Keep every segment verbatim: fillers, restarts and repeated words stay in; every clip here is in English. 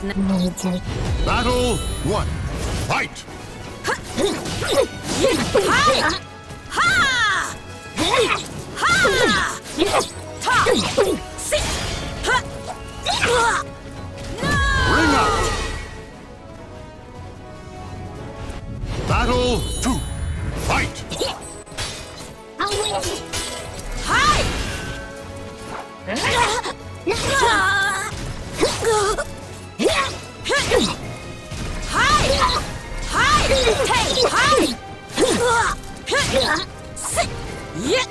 Major. Battle one. Fight! Ha! Ha! Ha! Ta! Sit! Ha! Ring out! Battle two. Fight! I'll win. Hi! Hi! Hi! Hey! Hi! Sit! Yeah!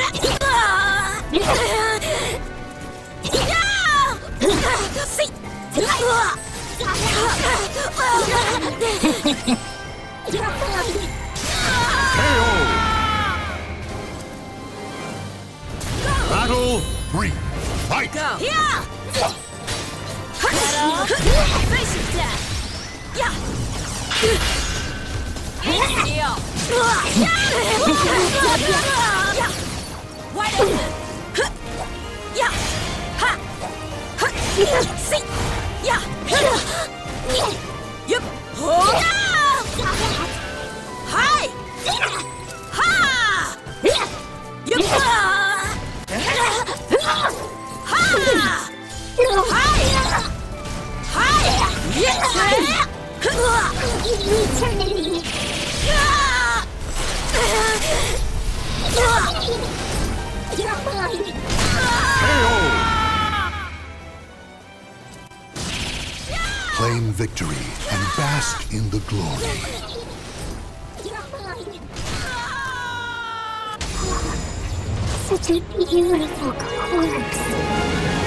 Sit! K O! Battle three. Fight! Go! Yeah! Face of death! Yeah! Deal! Yeah! Wide open! Yeah! Ha! See! Yeah! Yup! Hi! Ha! Yup! Ha! Hi! Hi! Yeah! Eternity. You're mine. K O! Claim victory and bask in the glory. You're mine. Such a beautiful corpse.